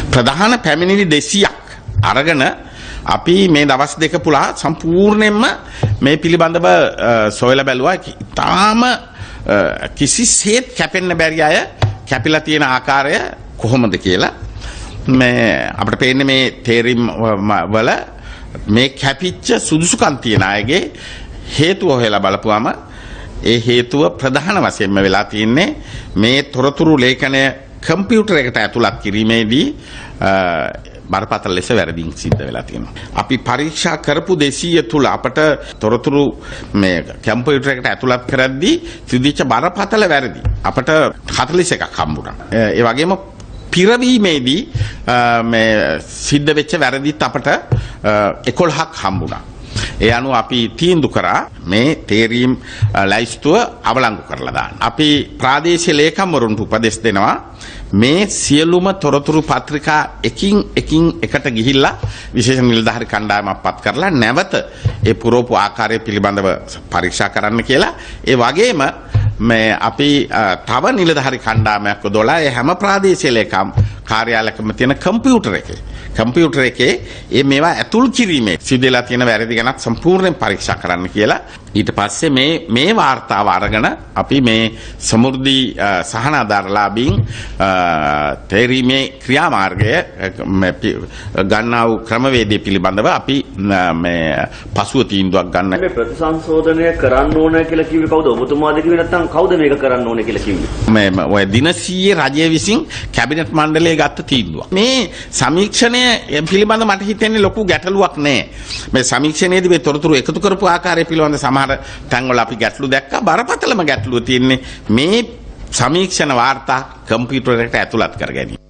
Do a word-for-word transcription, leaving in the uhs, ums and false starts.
ප්‍රධාන පැමිණිලි දෙසීයක් අරගෙන අපි මේ දවස් දෙක පුරා සම්පූර්ණයෙන්ම මේ පිළිබඳව සොයලා බැලුවා. තාම කිසිසේත් කැපෙන්න බැරි අය කැපිලා තියෙන ආකාරය කොහොමද කියලා මේ අපිට පේන්නේ මේ තේරීම් වල මේ කැපිච්ච සුදුසුකම් තියන අයගේ හේතුව හොයලා බලපුවම ඒ හේතුව ප්‍රධාන වශයෙන්ම වෙලා තියෙන්නේ මේ තොරතුරු ලේඛනය කම්පියුටරයකට ඇතුළත් කිරීමේදී බරපතල ලෙස වැරදීම් සිද්ධ වෙලා තියෙනවා. අපි පරීක්ෂා කරපු දෙසීය තුල අපට තොරතුරු මේ කම්පියුටරයකට ඇතුළත් කරද්දී සිදුවිච්ච බරපතල වැරදි අපට හතළිස් එකක් හම්බුණා. ඒ වගේම පිරවීමේදී මේ සිද්ධ වෙච්ච වැරදිත් අපට එකොළහක් හම්බුණා. ඒ අනුව අපි තීන්දුව කරා මේ තේරීම් ලයිස්තුව අවලංගු කරලා දාන්න. අපි ප්‍රාදේශීය ලේකම්වරුන්ට උපදෙස් දෙනවා මේ සියලුම තොරතුරු පත්‍රිකා එකින් එකින් එකට ගිහිල්ලා විශේෂ නිලධාරි කණ්ඩායමක් පත් කරලා නැවත ඒ පුරෝපු ආකාරය පිළිබඳව පරීක්ෂා කරන්න කියලා. ඒ වගේම මේ අපි තව නිලධාරි කණ්ඩායමක් යොදලා ඒ හැම ප්‍රාදේශීය ලේකම් කාර්යාලයකම තියෙන කම්පියුටර් එකේ කම්පියුටර් එකේ මේ මේවා ඇතුල් කිරීමේ සිදුවලා තියෙන වැරදි ගැනත් සම්පූර්ණයෙන් පරීක්ෂා කරන්න කියලා. ඊට පස්සේ මේ මේ වාර්තාව අරගෙන අපි මේ සමෘද්ධි සහනාධාරලාභීන් තේරීමේ ක්‍රියාමාර්ගය ගන්නා වූ ක්‍රමවේදය පිළිබඳව අපි මේ පසුව තීන්දුවක් ගන්න. මේ ප්‍රතිසංශෝධනය කරන්න ඕන කියලා කිව්වේ කවුද? ඔබතුමාද කිව්වේ නැත්නම් කවුද මේක කරන්න ඕන කියලා කිව්වේ? මේ ඔය දිනසීයේ රජය විසින් කැබිනට් මණ්ඩලය ගත්ත තීන්දුවක්. මේ සමීක්ෂණය පිළිබඳව මට හිතෙන්නේ ලොකු ගැටලුවක් නැහැ. මේ සමීක්ෂණයේදී මේ තොරතුරු එකතු කරපු ආකාරය පිළිබඳ සමහර තැන්වල අපි ගැටලු දැක්කා. බරපතලම ගැටලුව තියෙන්නේ මේ සමීක්ෂණ වාර්තා කම්පියුටරයකට ඇතුළත් කර ගැනීම.